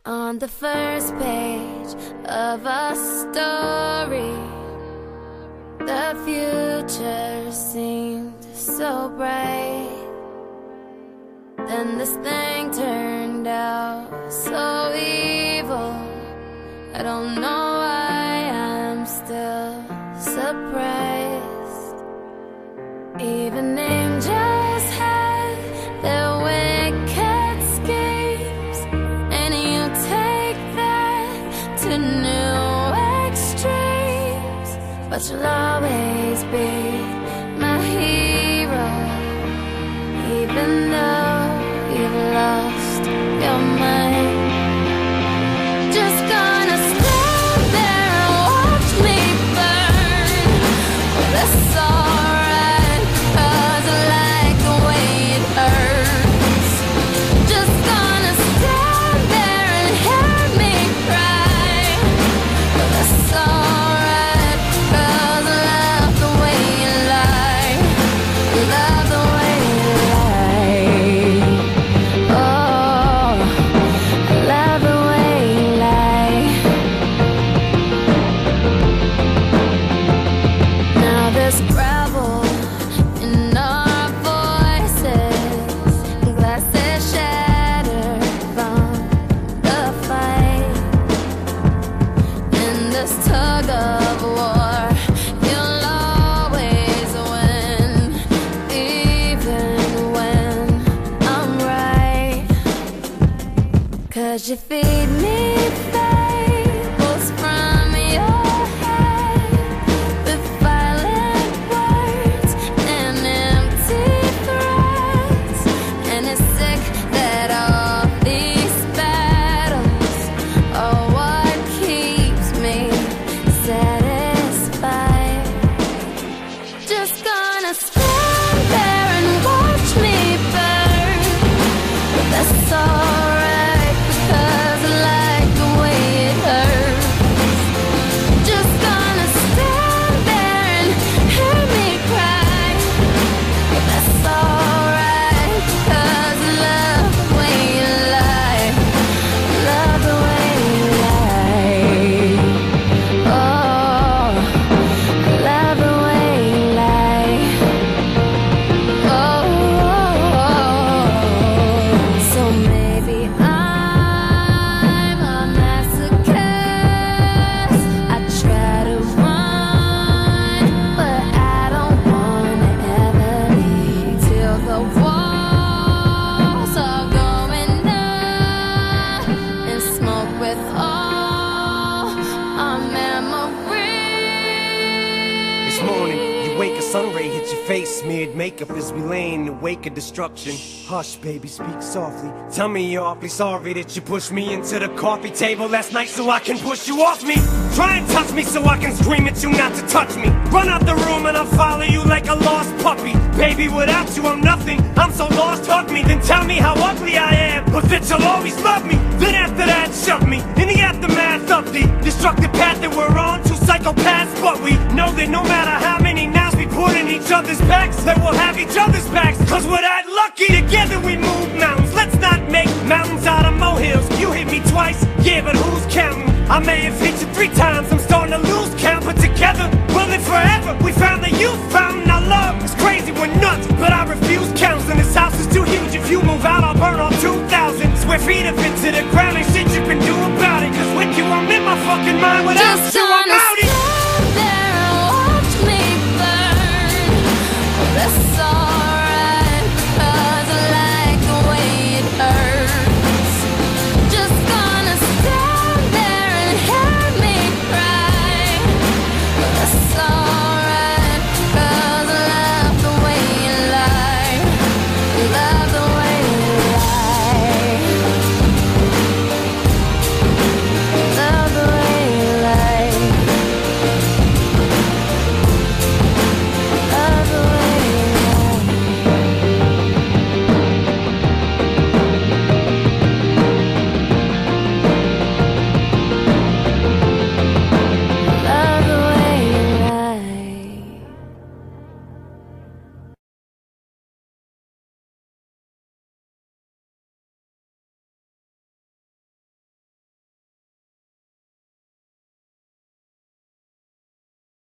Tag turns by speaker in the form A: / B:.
A: On the first page of a story, the future seemed so bright. Then this thing turned out so evil. I don't know why I'm still surprised. Even angels had their wicked schemes, and you take that to new extremes. But you'll always be my hero, even though you've lost your mind. Just gonna stand there and watch me burn. Well, that's alright, 'cause I like the way it hurts. Just gonna stand there and hear me cry. Well, that's alright, 'cause I love the way you lie. Love the way you lie. Oh, I love the way you lie. Now there's gravel in our voices, glasses shattered from the fight. In this tug of war, you'll always win, even when I'm right. 'Cause you feed me fables from your head, with violent words and empty threats. And it's sick that all these battles are what keeps me satisfied. Just gonna stand there and watch me burn. But that's alright, because I like the way it hurts. Just gonna stand there and hear me cry. But that's alright, 'cause I love the way you lie. Love the way you lie. Oh, I love the way you lie. Oh, so maybe I'm a masochist. I try to run, but I don't wanna ever leave till the walls are going up and smoke with all our memories.
B: This morning, you wake, a sun ray hits your face, smeared makeup as we lay in the wake of destruction. Hush, baby, speak softly. Tell me you're awfully sorry that you pushed me into the coffee table last night so I can push you off me. Try and touch me so I can scream at you not to touch me. Run out the room and I'll follow you like a lost puppy. Baby, without you I'm nothing, I'm so lost, hug me. Then tell me how ugly I am, but that you'll always love me. Then after that, shove me in the aftermath of the destructive path that we're on. Two psychopaths, but we know that no matter how many knives we put in each other's backs, that we'll have each other's backs. 'Cause we're that lucky, together we move mountains. Let's not make mountains out of molehills. You hit me twice, yeah, but who's counting? I may have hit you 3 times, I'm starting to lose count. But together, we'll live forever. We found the youth fountain. Our love is crazy, we're nuts, but I refuse counseling. This house is too huge, if you move out I'll burn all 2,000 square feet of it to the ground. Ain't shit you can do about it, 'cause with you I'm in my fucking mind. Without
A: Just
B: you I'm
A: gonna
B: out it.